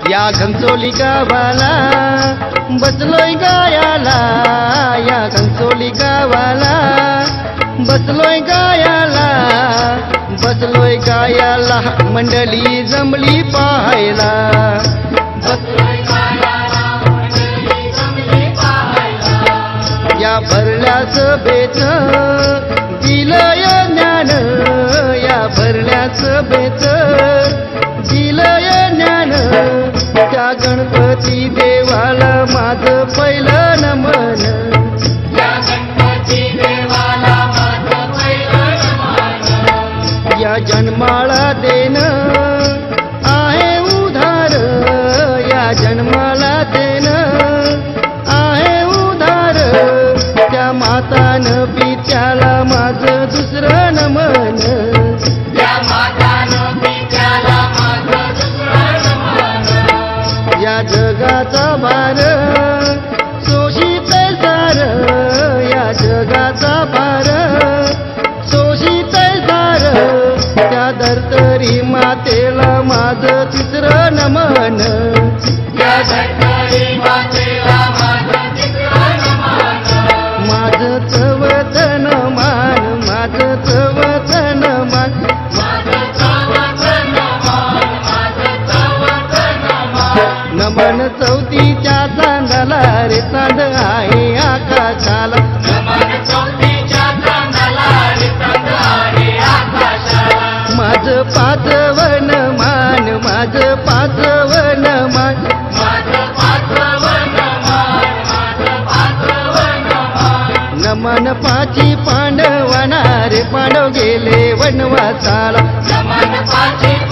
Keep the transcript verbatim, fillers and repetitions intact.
या घनसोली गावाला बसलोय गायाला, या घनसोली गावाला बसलोय गायाला, बसलोय गायाला मंडळी जमली पाहायला, बसलोय गायाला मंडळी जमली पाहायला। या भरल्या सभेत दिलंय ज्ञान, या भरल्या सभेत दिलंय ज्ञान, त्या गणपती देवाला माझं पहिलं नमन, या गणपती देवाला माझं पहिलं नमन। या जन्माला देन आहे उधार, या जन्माला देन आहे उधार, त्या मातानं पित्याला माझं दुसरं नमन, त्या मातानं पित्याला माझं दुसरं नमन। या जगाचा भार शोषित सार, या जगाचा भार शोषित सार, त्या धरतरी मातेला माझं तिसरं नमन, त्या धरतरी मातेला माझं तिसरं नमन। माझं चवथन मान, माझं चवथन मान, माझं चवथन मान, माझं चवथन मान। नमन चौथीच्या चांदाला रे चांद आहे आकाशाला, नमन चौथीच्या चांदाला रे चांद आहे आकाशाला। माझं पाचवन मान, माझं पाचवन मान, माझं पाचवन मान, माझं पाचवन मान। नमन पाची पांडवाना रे पांडव गेले वनवासाला, नमन पाची